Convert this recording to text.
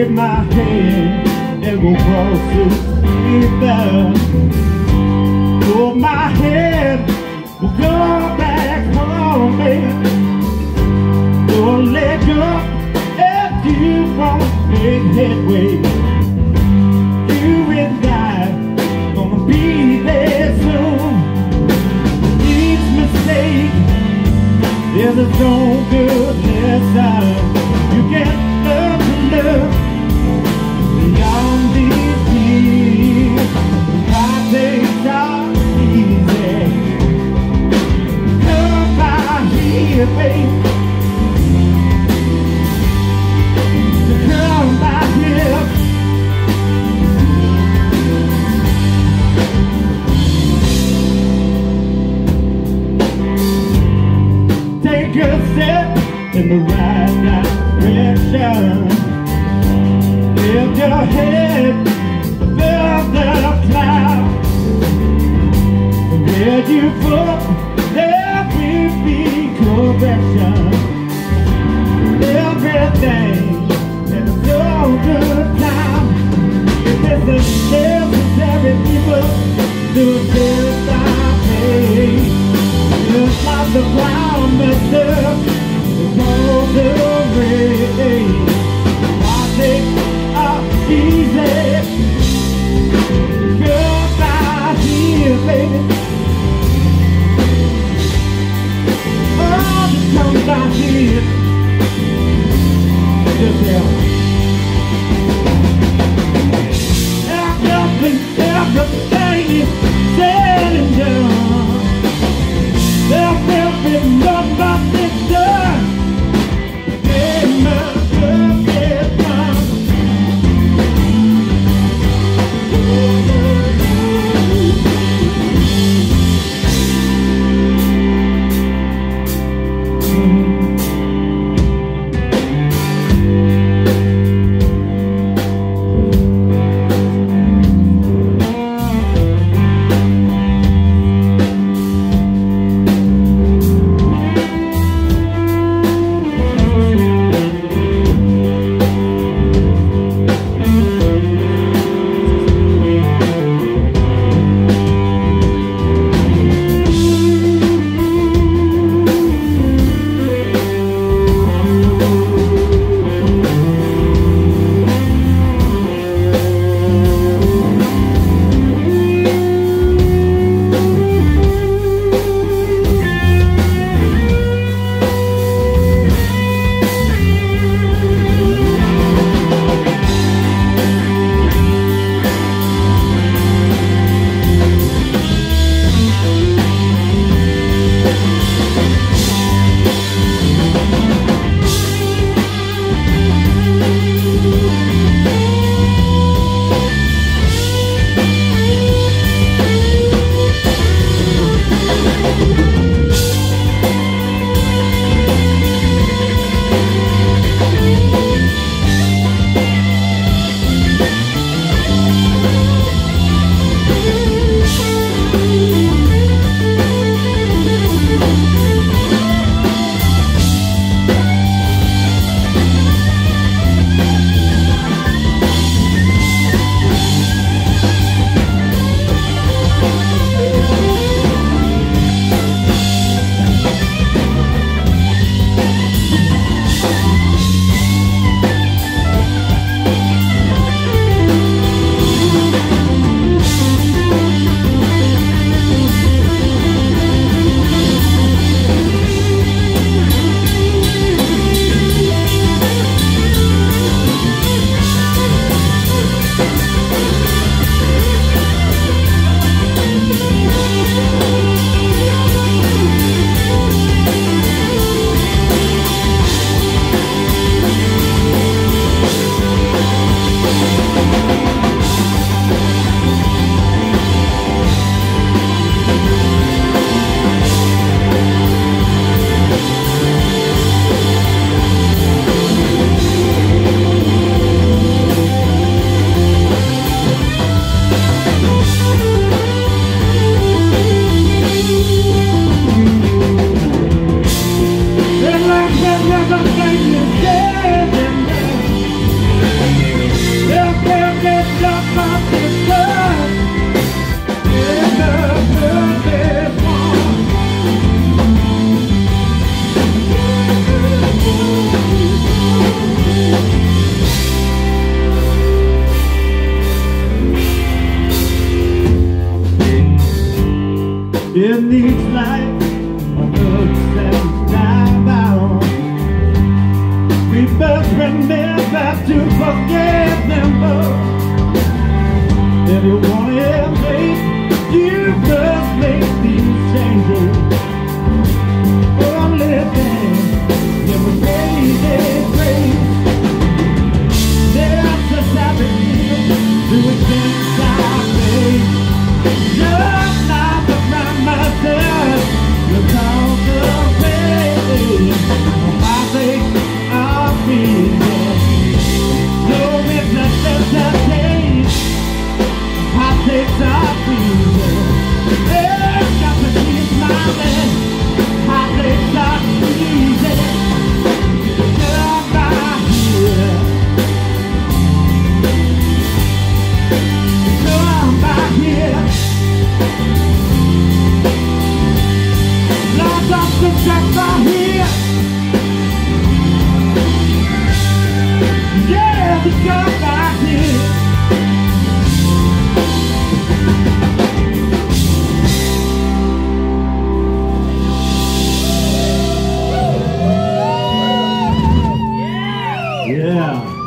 wave my hand and go cross the river. Hold my head, we'll go back home, baby. Don't let go if you won't make headway. You and I gonna be there soon. Each mistake is its own good lesson. You can learn to love beyond these years. Heartaches are easy. Come by here, baby. Come by here. Take a step in the right direction. Lift your head above the clouds. Where you put, there will be correction. Everything in a so good time. If it's necessary, people do this I pay. Just like the promise of the road away. Heartaches are easy. Goodbye here, baby. Oh, just come by here. Just here. Everything is said and done. There will be none but this done. It must get done. In each life of ups and downs, we must remember to forgive them both. If you want to elevate, you must make these changes. Only then you will raise a grace. There's society to against our faith. Just like the promises you talk away. I think I'll be there. So if necessitates, I take our freedom. There's got to be smiling. I take our freedom. Come by here. Come by here. Lots of success by here. Yeah, we come by here. Yeah.